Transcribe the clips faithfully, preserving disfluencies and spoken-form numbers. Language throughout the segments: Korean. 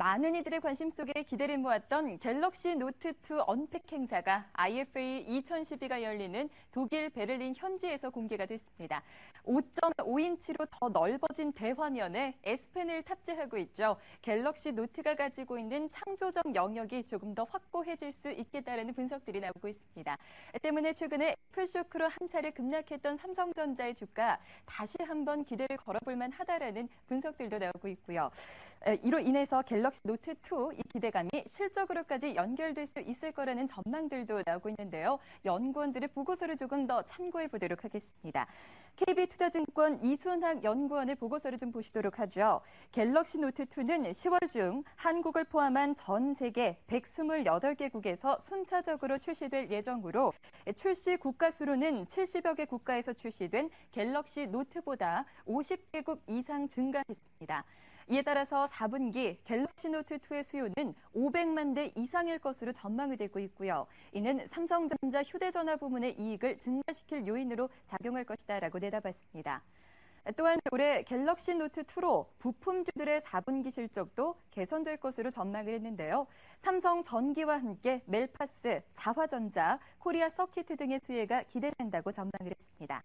많은 이들의 관심 속에 기대를 모았던 갤럭시 노트 투 언팩 행사가 아이에프에이 이천십이가 열리는 독일 베를린 현지에서 공개가 됐습니다. 오 점 오 인치로 더 넓어진 대화면에 S펜을 탑재하고 있죠. 갤럭시 노트가 가지고 있는 창조적 영역이 조금 더 확고해질 수 있겠다라는 분석들이 나오고 있습니다. 때문에 최근에 애플 쇼크로 한 차례 급락했던 삼성전자의 주가 다시 한번 기대를 걸어볼 만하다라는 분석들도 나오고 있고요. 이로 인해서 갤럭시 노트 투 이 기대감이 실적으로까지 연결될 수 있을 거라는 전망들도 나오고 있는데요. 연구원들의 보고서를 조금 더 참고해 보도록 하겠습니다. 케이비투자증권 이순학 연구원의 보고서를 좀 보시도록 하죠. 갤럭시 노트 투는 시월 중 한국을 포함한 전 세계 백이십팔 개국에서 순차적으로 출시될 예정으로 출시 국가 수로는 칠십여 개 국가에서 출시된 갤럭시 노트보다 오십 개국 이상 증가했습니다. 이에 따라서 사 분기 갤럭시 노트 투의 수요는 오백만 대 이상일 것으로 전망이 되고 있고요. 이는 삼성전자 휴대전화 부문의 이익을 증가시킬 요인으로 작용할 것이다라고 내다봤습니다. 또한 올해 갤럭시 노트 투로 부품주들의 사 분기 실적도 개선될 것으로 전망을 했는데요. 삼성전기와 함께 멜파스, 자화전자, 코리아 서키트 등의 수혜가 기대된다고 전망을 했습니다.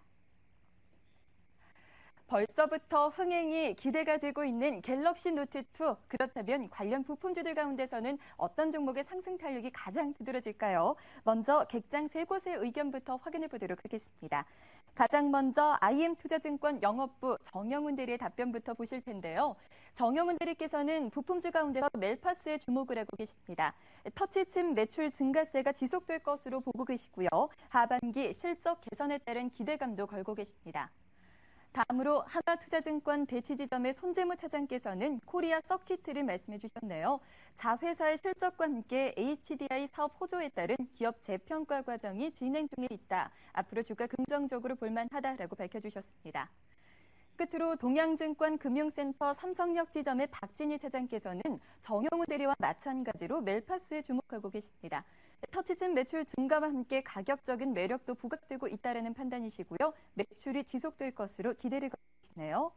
벌써부터 흥행이 기대가 되고 있는 갤럭시 노트 투. 그렇다면 관련 부품주들 가운데서는 어떤 종목의 상승 탄력이 가장 두드러질까요? 먼저 객장 세 곳의 의견부터 확인해 보도록 하겠습니다. 가장 먼저 아이엠투자증권 영업부 정영훈 대리의 답변부터 보실 텐데요. 정영훈 대리께서는 부품주 가운데서 멜파스에 주목을 하고 계십니다. 터치칩 매출 증가세가 지속될 것으로 보고 계시고요. 하반기 실적 개선에 따른 기대감도 걸고 계십니다. 다음으로 하나투자증권 대치지점의 손재무 차장께서는 코리아 서키트를 말씀해 주셨네요. 자회사의 실적과 함께 에이치디아이 사업 호조에 따른 기업 재평가 과정이 진행 중에 있다. 앞으로 주가 긍정적으로 볼만하다라고 밝혀주셨습니다. 끝으로 동양증권 금융센터 삼성역 지점의 박진희 차장께서는 정영훈 대리와 마찬가지로 멜파스에 주목하고 계십니다. 터치칩 매출 증가와 함께 가격적인 매력도 부각되고 있다는 판단이시고요. 매출이 지속될 것으로 기대를 걸고 계시네요.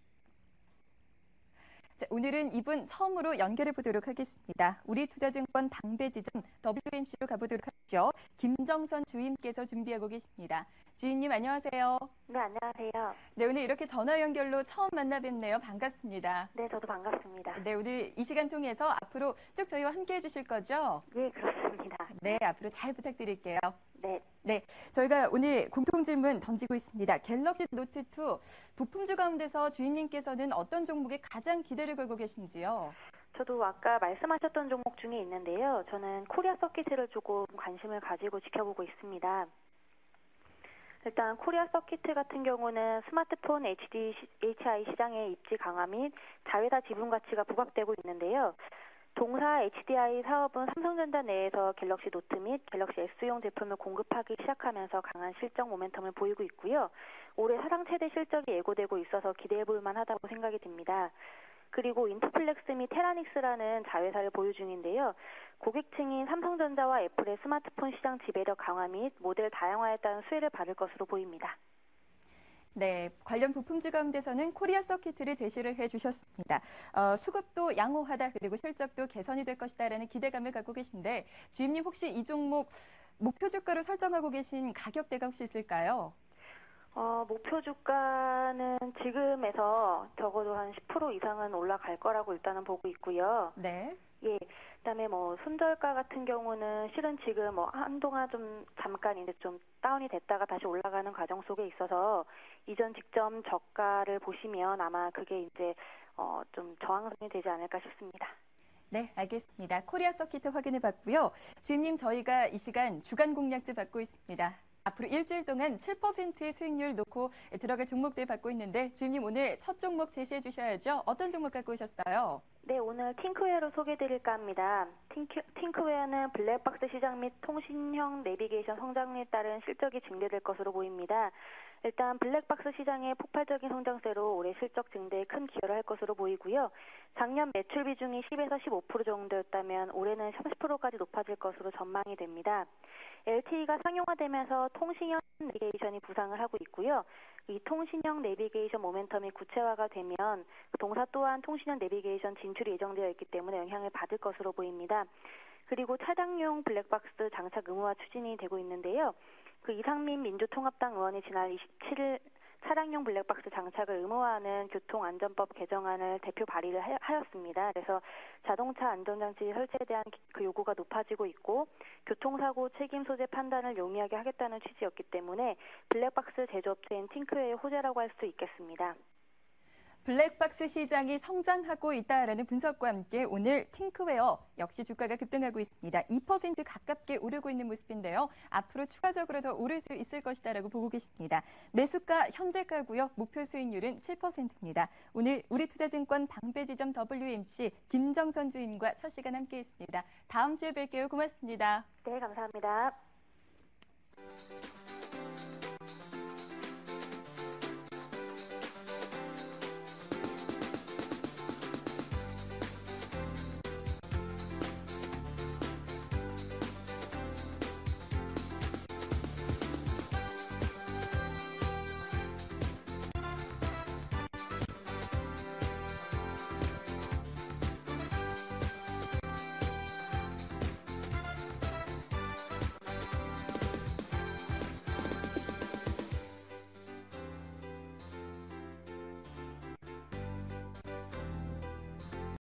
자, 오늘은 이분 처음으로 연결해 보도록 하겠습니다. 우리투자증권 방배지점 더블유엠씨로 가보도록 하죠. 김정선 주임께서 준비하고 계십니다. 주임님 안녕하세요. 네, 안녕하세요. 네, 오늘 이렇게 전화 연결로 처음 만나 뵙네요. 반갑습니다. 네, 저도 반갑습니다. 네, 오늘 이 시간 통해서 앞으로 쭉 저희와 함께 해주실 거죠? 네, 그렇습니다. 네, 앞으로 잘 부탁드릴게요. 네. 네, 저희가 오늘 공통 질문 던지고 있습니다. 갤럭시 노트 투 부품주 가운데서 주임님께서는 어떤 종목에 가장 기대를 걸고 계신지요? 저도 아까 말씀하셨던 종목 중에 있는데요. 저는 코리아 서키트를 조금 관심을 가지고 지켜보고 있습니다. 일단 코리아 서키트 같은 경우는 스마트폰 에이치디, 에이치아이 시장의 입지 강화 및 자회사 지분 가치가 부각되고 있는데요. 동사 에이치디아이 사업은 삼성전자 내에서 갤럭시 노트 및 갤럭시 S용 제품을 공급하기 시작하면서 강한 실적 모멘텀을 보이고 있고요. 올해 사상 최대 실적이 예고되고 있어서 기대해볼 만하다고 생각이 듭니다. 그리고 인터플렉스 및 테라닉스라는 자회사를 보유 중인데요. 고객층인 삼성전자와 애플의 스마트폰 시장 지배력 강화 및 모델 다양화에 따른 수혜를 받을 것으로 보입니다. 네, 관련 부품주 가운데서는 코리아 서키트를 제시를 해주셨습니다. 어, 수급도 양호하다 그리고 실적도 개선이 될 것이다라는 기대감을 갖고 계신데 주임님 혹시 이 종목 목표 주가로 설정하고 계신 가격대가 혹시 있을까요? 어, 목표 주가는 지금에서 적어도 한 십 퍼센트 이상은 올라갈 거라고 일단은 보고 있고요. 네. 예. 그다음에 뭐 손절가 같은 경우는 실은 지금 뭐 한동안 좀 잠깐 이제 좀 다운이 됐다가 다시 올라가는 과정 속에 있어서 이전 직전 저가를 보시면 아마 그게 이제 어, 좀 저항선이 되지 않을까 싶습니다. 네, 알겠습니다. 코리아 서키트 확인해 봤고요. 주임님 저희가 이 시간 주간 공략주 받고 있습니다. 앞으로 일주일 동안 칠 퍼센트의 수익률 놓고 들어갈 종목들 받고 있는데 주임님 오늘 첫 종목 제시해 주셔야죠. 어떤 종목 갖고 오셨어요? 네, 오늘 팅크웨어를 소개해드릴까 합니다. 팅크, 팅크웨어는 블랙박스 시장 및 통신형 내비게이션 성장에 따른 실적이 증대될 것으로 보입니다. 일단 블랙박스 시장의 폭발적인 성장세로 올해 실적 증대에 큰 기여를 할 것으로 보이고요. 작년 매출 비중이 십에서 십오 퍼센트 정도였다면 올해는 삼십 퍼센트까지 높아질 것으로 전망이 됩니다. 엘티이가 상용화되면서 통신형 내비게이션이 부상을 하고 있고요. 이 통신형 내비게이션 모멘텀이 구체화가 되면 동사 또한 통신형 내비게이션 진출이 예정되어 있기 때문에 영향을 받을 것으로 보입니다. 그리고 차량용 블랙박스 장착 의무화 추진이 되고 있는데요. 그 이상민 민주통합당 의원이 지난 이십칠 일 차량용 블랙박스 장착을 의무화하는 교통안전법 개정안을 대표 발의를 하였습니다. 그래서 자동차 안전장치 설치에 대한 그 요구가 높아지고 있고 교통사고 책임 소재 판단을 용이하게 하겠다는 취지였기 때문에 블랙박스 제조업체인 팅크웨어의 호재라고 할 수 있겠습니다. 블랙박스 시장이 성장하고 있다라는 분석과 함께 오늘 팅크웨어 역시 주가가 급등하고 있습니다. 이 퍼센트 가깝게 오르고 있는 모습인데요. 앞으로 추가적으로 더 오를 수 있을 것이다라고 보고 계십니다. 매수가 현재가고요. 목표 수익률은 칠 퍼센트입니다. 오늘 우리투자증권 방배지점 더블유엠씨 김정선 주임과 첫 시간 함께했습니다. 다음 주에 뵐게요. 고맙습니다. 네, 감사합니다.